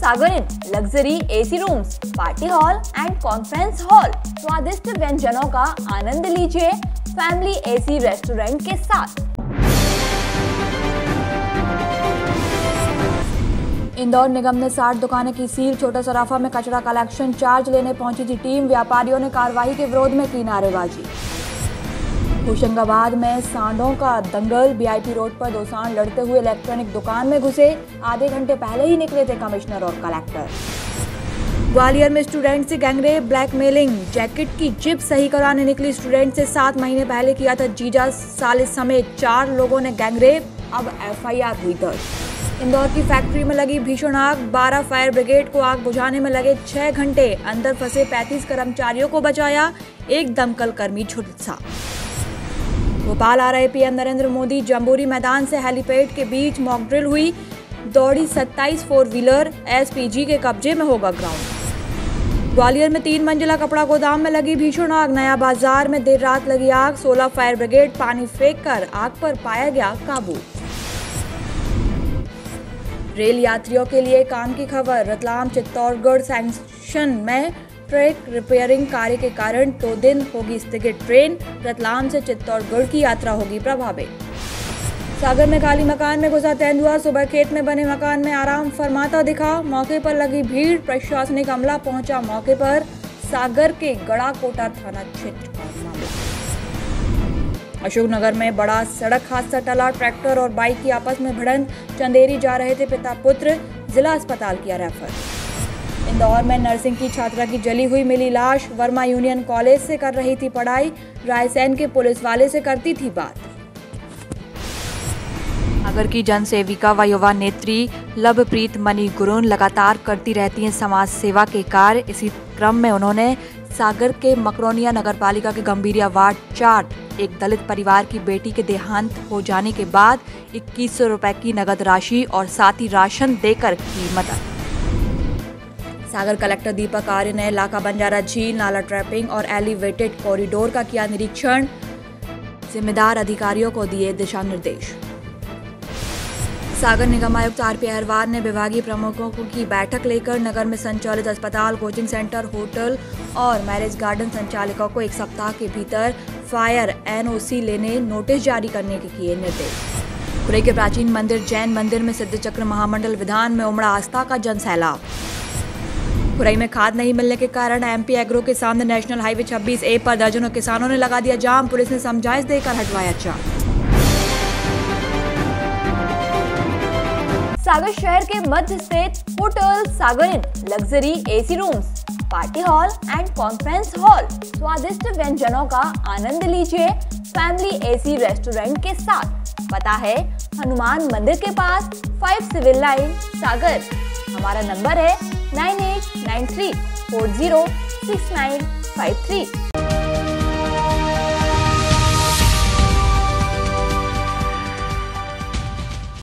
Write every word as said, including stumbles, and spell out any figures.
Sagar inn luxury AC rooms, party hall and conference hall. स्वादिष्ट व्यंजनों का आनंद लीजिए फैमिली एसी रेस्टोरेंट के साथ। इंदौर निगम ने साठ दुकानें की सील। छोटा सराफा में कचरा कलेक्शन चार्ज लेने पहुंची थी टीम। व्यापारियों ने कार्रवाई के विरोध में की नारेबाजी। होशंगाबाद में सांडों का दंगल। बीआईपी रोड पर दो सांड लड़ते हुए इलेक्ट्रॉनिक दुकान में घुसे। आधे घंटे पहले ही निकले थे कमिश्नर और कलेक्टर। ग्वालियर में स्टूडेंट से गैंगरेप, ब्लैकमेलिंग। जैकेट की जिप सही कराने निकली स्टूडेंट से सात महीने पहले किया था जीजा सालिस समेत चार लोगों ने गैंगरेप। अब एफआईआर हुई दर्ज। इंदौर की फैक्ट्री में लगी भीषण आग। बारह फायर ब्रिगेड को आग बुझाने में लगे छह घंटे। अंदर फंसे पैंतीस कर्मचारियों को बचाया। एक दमकल कर्मी झुलसा। भोपाल आ रहे पीएम नरेंद्र मोदी जम्बूरी मैदान से हेलीपैड के बीच मॉक ड्रिल हुई। दौड़ी सत्ताईस फोर व्हीलर। एसपीजी के कब्जे में होगा ग्राउंड। ग्वालियर में तीन मंजिला कपड़ा गोदाम में लगी भीषण आग। नया बाजार में देर रात लगी आग। सोलह फायर ब्रिगेड पानी फेंक कर आग पर पाया गया काबू। रेल यात्रियों के लिए काम की खबर। रतलाम चित्तौड़गढ़ सेक्शन में ट्रैक रिपेयरिंग कार्य के कारण दो दिन होगी स्थगित ट्रेन। रतलाम से चित्तौड़गढ़ की यात्रा होगी प्रभावित। सागर में खाली मकान में घुसा तेंदुआ। सुबह खेत में बने मकान में आराम फरमाता दिखा। मौके पर लगी भीड़। प्रशासनिक अमला पहुंचा मौके पर। सागर के गड़ाकोटा थाना क्षेत्र का मामला। अशोकनगर में बड़ा सड़क हादसा टला। ट्रैक्टर और बाइक की आपस में भिड़ंत। चंदेरी जा रहे थे पिता पुत्र। जिला अस्पताल किया रेफर। इंदौर में नर्सिंग की छात्रा की जली हुई मिली लाश। वर्मा यूनियन कॉलेज से कर रही थी पढ़ाई। रायसेन के पुलिस वाले से करती थी बात। सागर की जन सेविका व युवा नेत्री लवप्रीत मनी गुरुन लगातार करती रहती हैं समाज सेवा के कार्य। इसी क्रम में उन्होंने सागर के मकरोनिया नगरपालिका के गंभीरिया वार्ड चार एक दलित परिवार की बेटी के देहांत हो जाने के बाद इक्कीस सौ रुपए की नगद राशि और साथ ही राशन देकर की मदद। सागर कलेक्टर दीपक आर्य ने लाका बंजारा झील, नाला ट्रैपिंग और एलिवेटेड कॉरिडोर का किया निरीक्षण। जिम्मेदार अधिकारियों को दिए दिशा निर्देश। सागर निगम आयुक्त आर पी अहरवार ने विभागीय प्रमुखों की बैठक लेकर नगर में संचालित अस्पताल, कोचिंग सेंटर, होटल और मैरिज गार्डन संचालकों को एक सप्ताह के भीतर फायर एनओसी लेने नोटिस जारी करने के किए निर्देश। खुरई के प्राचीन मंदिर जैन मंदिर में सिद्ध चक्र महामंडल विधान में उमड़ा आस्था का जन सैलाब। खुरई में खाद नहीं मिलने के कारण एमपी एग्रो के सामने नेशनल हाईवे छब्बीस ए पर दर्जनों किसानों ने लगा दिया जाम। पुलिस ने समझाइश देकर हटवाया जाम। सागर शहर के मध्य स्थित hotel Sagar inn luxury AC rooms, party hall and conference hall. स्वादिष्ट व्यंजनों का आनंद लीजिए फैमिली एसी रेस्टोरेंट के साथ। पता है हनुमान मंदिर के पास, फाइव सिविल लाइन, सागर। हमारा नंबर है nine eight nine three four zero six nine five three.